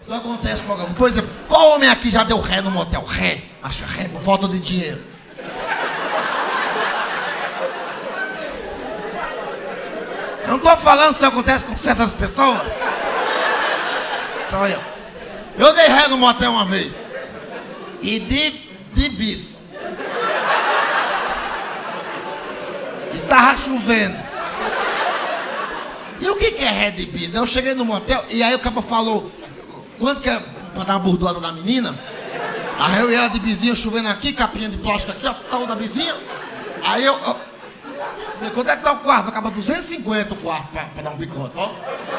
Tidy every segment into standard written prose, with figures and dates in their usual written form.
Isso acontece com alguém. Por exemplo, qual homem aqui já deu ré no motel? Ré. Acha ré por falta de dinheiro. Eu não tô falando se acontece com certas pessoas. Só eu. Eu dei ré no motel uma vez. E de bis. E tava chovendo. E o que é ré de bis? Eu cheguei no motel e aí o cara falou, quanto que é pra dar uma bordoada da menina? Aí eu e ela de bizinho chovendo aqui, capinha de plástico aqui, ó, tal da bizinha. Aí eu falei, quanto é que tá o quarto? Acaba 250 o quarto pra dar um picote, ó.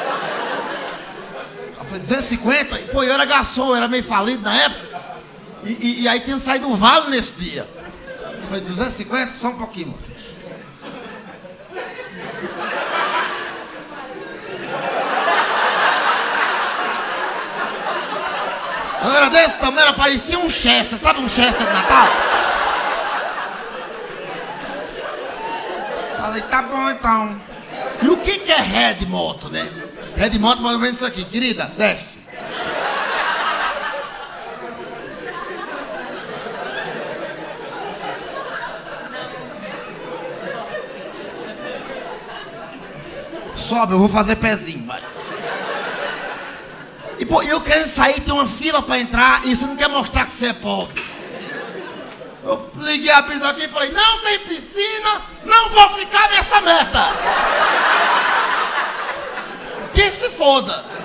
Eu falei, 250? E, pô, eu era garçom, eu era meio falido na época. E aí tinha saído o vale nesse dia. Eu falei, 250? Só um pouquinho, moça. Ela era desse tamanho, ela parecia um Chester, sabe um Chester de Natal? Falei, tá bom então. E o que é ré de moto, né? Ré de moto, mais ou menos isso aqui. Querida, desce. Sobe, eu vou fazer pezinho, vai. E pô, eu querendo sair, tem uma fila pra entrar e você não quer mostrar que você é pobre. Eu liguei a pista aqui e falei, não tem piscina, não vou ficar nessa merda. Que se foda.